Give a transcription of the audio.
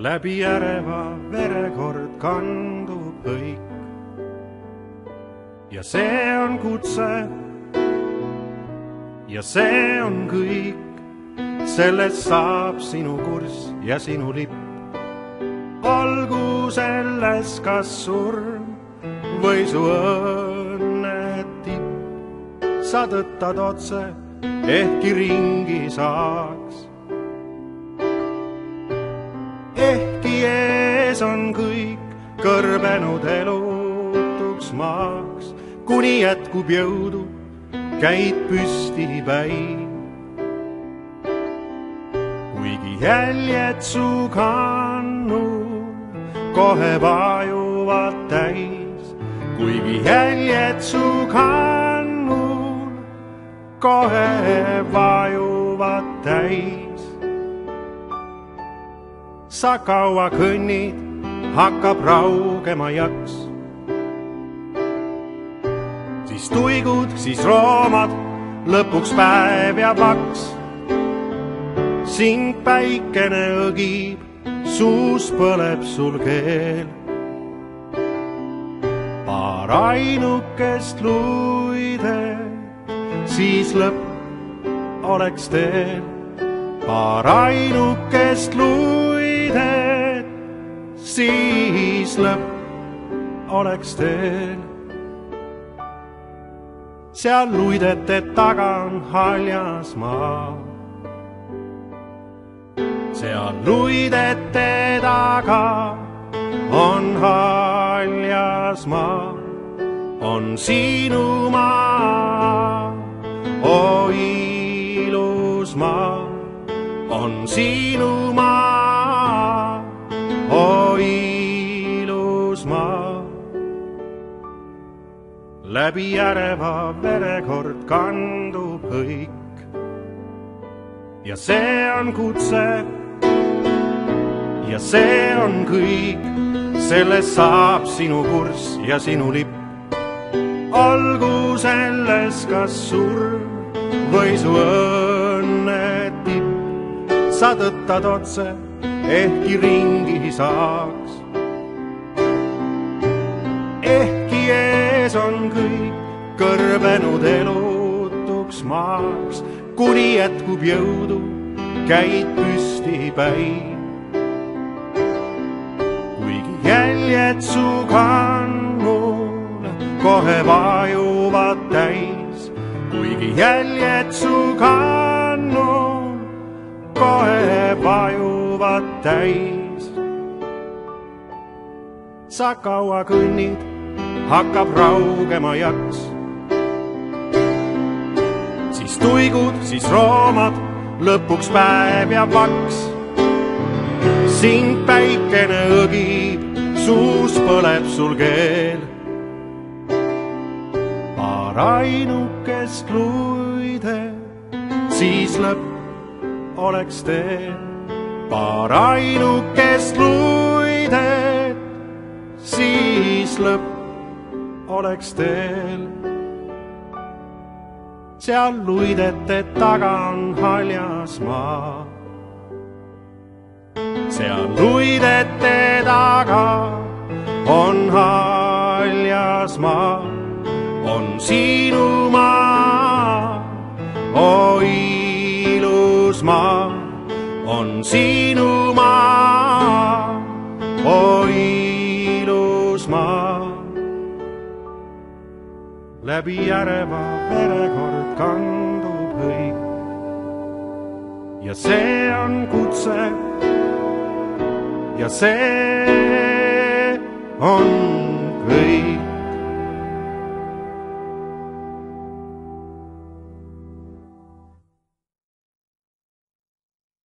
läbi Järeva verekord kandub hõik. ja see on kutse ja see on kõik, sellest saab sinu kurss ja sinu lipp. olgu selles kas surm või su õnne tipp, sa tõttad otse, ehkki ringi saaks. ehkki ees on kõik kõrbenud elutuks maaks, kuni jätkub jõudu, käid püsti päin. kuigi jäljed su kannul kohe vajuvad täis, kuigi jäljed su kannul kohe vajuvad täis. sa kaua kõnnid, hakkab raugema jaks, siis tuigud, siis roomad, lõpuks päev jääb vaks. sind päikene õgib, suus põleb sul keel. paar ainukest luide, siis lõpp oleks teel. paar ainukest luidet, siis lõpp oleks teel. seal luidete taga on haljas maa, seal luidete taga on haljas maa, on sinu maa, o ilus maa, on sinu maa, o ilus maa. läbi Järeva verekord kandub hõik ja see on kutse ja see on kõik, sellest saab sinu kurss ja sinu lipp. olgu selles kas surm või su õnne tipp, sa tõttad otse, ehkki ringi saaks. ehkki ees on kõik kõrbenud elutuks maaks, kuni jätkub jõudu, käid püsti päin. kuigi jäljed su kannul kohe vajuvad täis, kuigi jäljed su kannul kohe vajuvad täis. sa kaua kõnnid, hakkab raugema jaks, siis tuigud, siis roomad, lõpuks päev jääb vaks. sind päikene õgib, suus põleb sul keel. paar ainukest luide, siis lõpp oleks teel. paar ainukest luidet, siis lõpp oleks teel. seal luidete taga on haljas maa, seal luidete taga on haljas maa, on sinu maa, o ilus maa, on sinu maa, o ilus maa. läbi Järeva verekord kandub hõik ja see on kutse ja see on